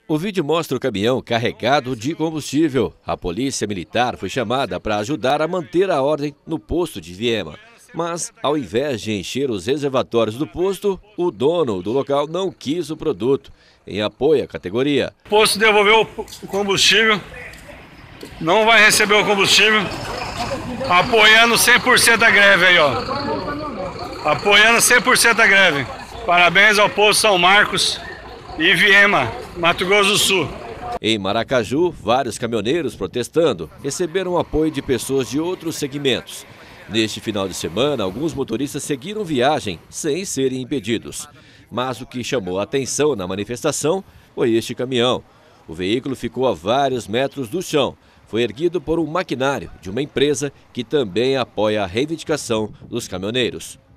O vídeo mostra o caminhão carregado de combustível. A polícia militar foi chamada para ajudar a manter a ordem no posto de Viema. Mas, ao invés de encher os reservatórios do posto, o dono do local não quis o produto, em apoio à categoria. O posto devolveu o combustível, não vai receber o combustível, apoiando 100% a greve aí, ó. Apoiando 100% a greve. Parabéns ao posto São Marcos e Viema, Mato Grosso do Sul. Em Maracaju, vários caminhoneiros protestando receberam apoio de pessoas de outros segmentos. Neste final de semana, alguns motoristas seguiram viagem sem serem impedidos. Mas o que chamou a atenção na manifestação foi este caminhão. O veículo ficou a vários metros do chão. Foi erguido por um maquinário de uma empresa que também apoia a reivindicação dos caminhoneiros.